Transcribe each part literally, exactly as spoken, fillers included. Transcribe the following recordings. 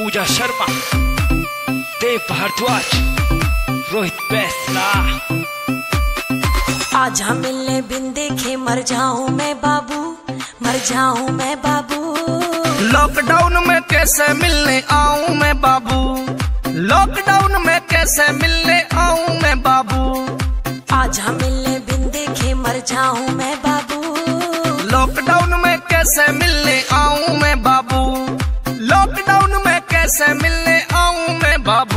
पूजा शर्मा, देव भारद्वाज, रोहित बैसला। आजा मिलने बिन देखे मर जाऊं मैं बाबू, मर जाऊं मैं बाबू। लॉकडाउन में कैसे मिलने आऊं मैं बाबू, लॉकडाउन में कैसे मिलने आऊं मैं बाबू। आजा मिलने बिन देखे मर जाऊं मैं बाबू, लॉकडाउन में कैसे मिलने आऊं मैं बाबू, लॉकडाउन में कैसे मिलने आऊं मैं बाबू।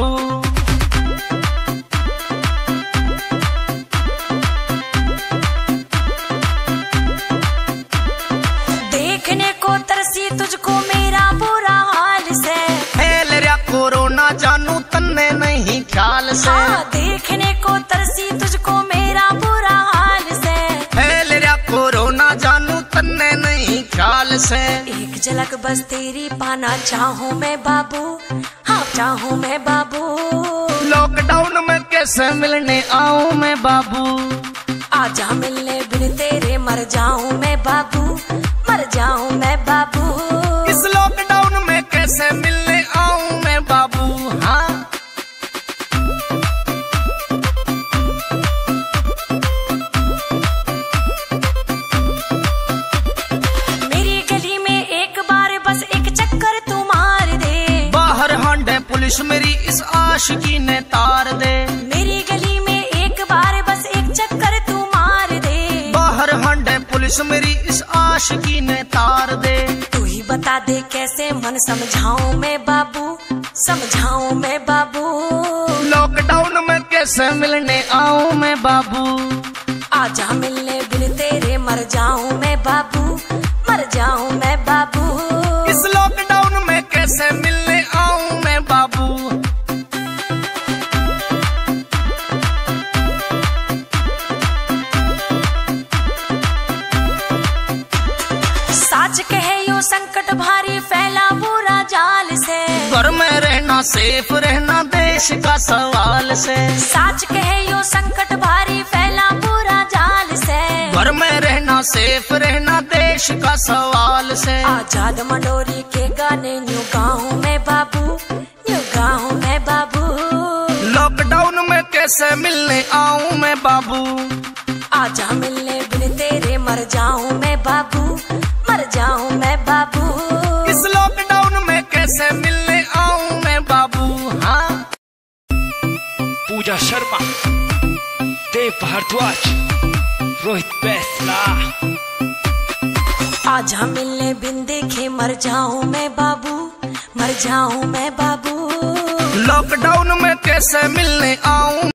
देखने को तरसी तुझको मेरा बुरा हाल से, फैल रहा कोरोना जानू तन्ने नहीं ख्याल से। हाँ, देखने को तरसी तुझको मेरा बुरा हाल से, फैल रहा कोरोना जानू तन्ने नहीं ख्याल से। एक झलक बस तेरी पाना चाहूं मैं बाबू, हाँ चाहूं मैं बाबू। लॉकडाउन में कैसे मिलने आऊं मैं बाबू, आजा मिलने बिन तेरे मर जाऊं मैं बाबू, मर जाऊं मैं बाबू। इस लॉकडाउन में कैसे मिलने आऊं मैं बाबू। हाँ, मेरी गली में एक बार बस एक चक्कर तू मार दे, बाहर हांडे पुलिस मेरी इस आशिकी ने तार दे। मेरी गली में एक बार बस एक चक्कर तू मार दे, बाहर हांडे पुलिस मेरी इस आशिकी ने तार दे। तू ही बता दे कैसे मन समझाऊं मैं बाबू, समझाऊं मैं बाबू। लॉकडाउन में कैसे मिलने आऊं मैं बाबू, आजा मिलने बिन तेरे मर जाऊं मैं बाबू, मर जाऊं मैं बाबू। इस लॉकडाउन में कैसे मिलने आऊं मैं बाबू। साच कहे यो संकट भारी फैला बुरा जाल से, घर में रहना सेफ रहना देश का सवाल से। साच कहे यो संकट भारी फैला बुरा जाल से, घर में रहना सेफ रहना देश का सवाल से। आजाद मंडोरी के गाने न्यू गाऊं मैं बाबू, न्यू गाऊं मैं बाबू। लॉकडाउन में कैसे मिलने आऊं मैं बाबू, आजा मिलने बिन तेरे मर जाऊं मैं बाबू, मर जाऊं मैं बाबू। इस लॉकडाउन में कैसे मिलने आऊं मैं बाबू। हाँ, पूजा शर्मा, देव भारद्वाज, रोहित बैसला। आजा मिलने बिन देखे मर जाऊं मैं बाबू, मर जाऊं मैं बाबू। लॉकडाउन में कैसे मिलने आऊं